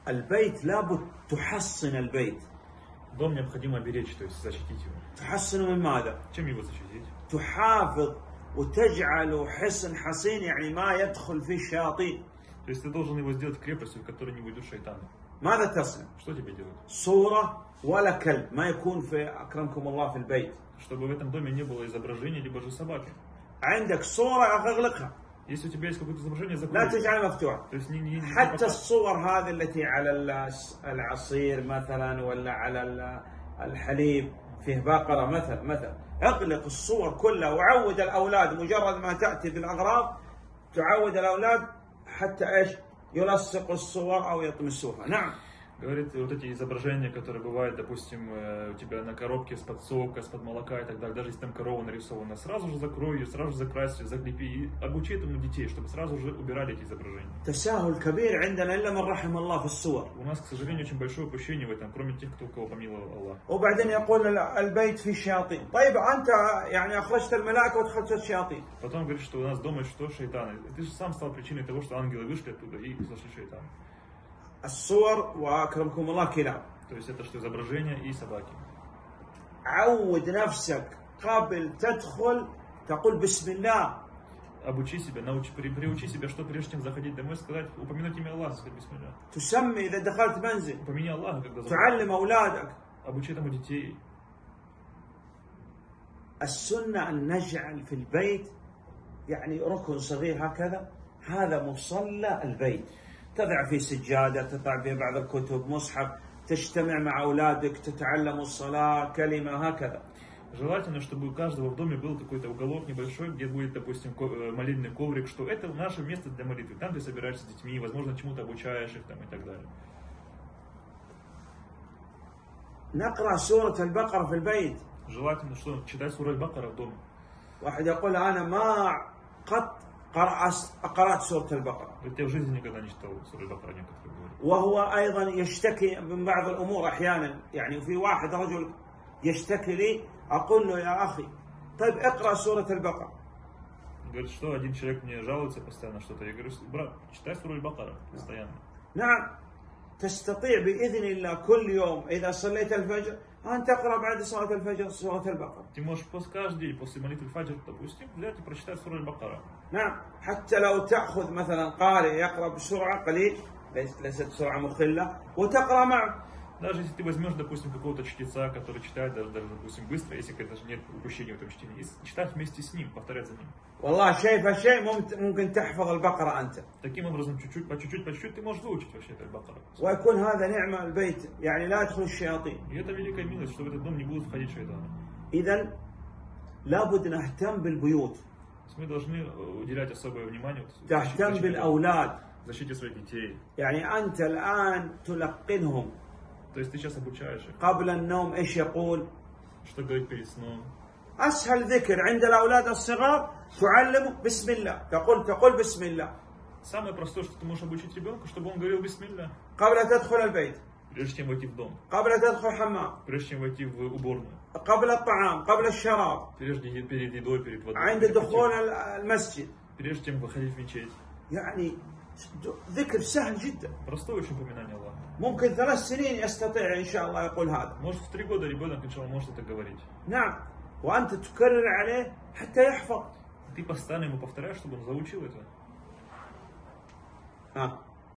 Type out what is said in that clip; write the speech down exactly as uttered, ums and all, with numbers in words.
البيت لابد تحصن البيت. Дом необходимо беречь, то есть защитить его. تحصنه من ماذا؟ Чем его защитить? تحافظ وتجعله حصن حصين، يعني ما يدخل فيه الشياطين. То есть ты должен его сделать крепостью, в которой не войдут шайтаны. ماذا تصنع؟ Что тебе делать? صورة ولا كلب ما يكون في أكرمكم الله في البيت. Чтобы в этом доме не было изображения, либо же собаки. عندك صورة أغلقها. Если у тебя есть какое-то изображение, закрой. لا تجعلها مفتوحة. То есть не, не, не حتى الصور هذه التي على العصير مثلا ولا على الحليب فيه بقرة مثلا مثلا اغلق الصور كلها وعود الأولاد، مجرد ما تأتي بالأغراض تعود الأولاد حتى إيش يلصقوا الصور أو يطمسوها. نعم. Говорит, вот эти изображения, которые бывают, допустим, у тебя на коробке с-под сока, с-под молока и так далее, даже если там корова нарисована, сразу же закрой ее, сразу же закрась ее, заклепи и обучи этому детей, чтобы сразу же убирали эти изображения. تساهل كبير عندنا إلا من رحم الله في الصور. У нас, к сожалению, очень большое упущение в этом, кроме тех, кто кого помиловал Аллах. وبعدين يقول البيت فيه شياطين. طيب أنت يعني أخرجت الملائكة ودخلت الشياطين. Потом говорит, что у нас дома что шайтаны. Ты же сам стал причиной того, что ангелы вышли оттуда и зашли шайтаны. الصور وأكرمكم الله كلاب. То есть это что изображения и собаки. عود نفسك قبل تدخل تقول بسم الله. Обучи себя, научи, при, приучи себя, что прежде чем заходить домой, сказать, упомянуть имя Аллаха, сказать бисмилля. تسمي إذا دخلت منزل. Упомяни Аллаха, когда заходишь. تعلم أولادك. Обучи этому детей. السنة أن نجعل في البيت يعني ركن صغير هكذا، هذا مصلى البيت. تضع فيه سجادة، تضع فيه بعض الكتب، مصحف، تجتمع مع أولادك، تتعلم الصلاة، كلمة هكذا. Желательно, чтобы у каждого в доме был какой-то уголок небольшой, где будет, допустим, молитвенный коврик, что это наше место для молитвы. Там ты собираешься с детьми, возможно, чему-то обучаешь их там и так далее. نقرأ سورة البقرة في البيت. Желательно, что читать суру Аль-Бакара в доме. واحد يقول أنا ما قط قرأت سورة البقرة. Я в жизни никогда не читал суру Аль-Бакара, некоторые говорят. وهو أيضا يشتكي من بعض الأمور أحيانا، يعني في واحد رجل يشتكي لي أقول له يا أخي طيب اقرأ سورة البقرة. Говорит, что один человек мне жалуется постоянно что-то. Я говорю, брат, читай суру Аль-Бакара постоянно. نعم تستطيع بإذن الله كل يوم إذا صليت الفجر أن تقرأ بعد صلاة الفجر سورة البقرة. Ты можешь каждый день после молитвы фаджр, допустим, взять и прочитать суру Аль-Бакара. نعم حتى لو تأخذ مثلا قارئ يقرأ بسرعة قليل، ليست سرعة مخلة، وتقرأ معه. Даже если ты возьмешь, допустим, какого-то чтеца, который читает даже, даже допустим, быстро, если даже нет упущения в этом чтении, и читать вместе с ним, повторять за ним. والله شيء فشيء ممكن تحفظ البقرة أنت. Таким образом, чуть-чуть, по чуть-чуть, по чуть-чуть ты можешь выучить вообще это Аль-Бакара. ويكون هذا نعمة البيت، يعني لا يدخل الشياطين. И это великая милость, что в этот дом не будут входить шайтаны. إذن لابد نهتم بالبيوت. Мы должны уделять особое внимание تهتم بالأولاد. защите своих детей. يعني أنت الآن تلقنهم. То есть ты сейчас обучаешь их. قبل النوم إيش يقول؟ Что говорить перед сном? أسهل ذكر عند الأولاد الصغار تعلمه بسم الله، تقول تقول بسم الله. Самое простое, что ты можешь обучить ребенка, чтобы он говорил бисмилля. قبل تدخل البيت. Прежде чем войти в дом. قبل تدخل حمام. Прежде чем войти в уборную. قبل الطعام، قبل الشراب. Прежде перед едой, перед водой. عند دخول المسجد. Прежде чем выходить в мечеть. يعني ذكر سهل جدا. Простое очень упоминание Аллаха. ممكن ثلاث سنين يستطيع إن شاء الله يقول هذا. Может в три года ребенок иншаллах может это говорить. نعم. وأنت تكرر عليه حتى يحفظ. Ты постоянно ему повторяешь, чтобы он заучил это. آه.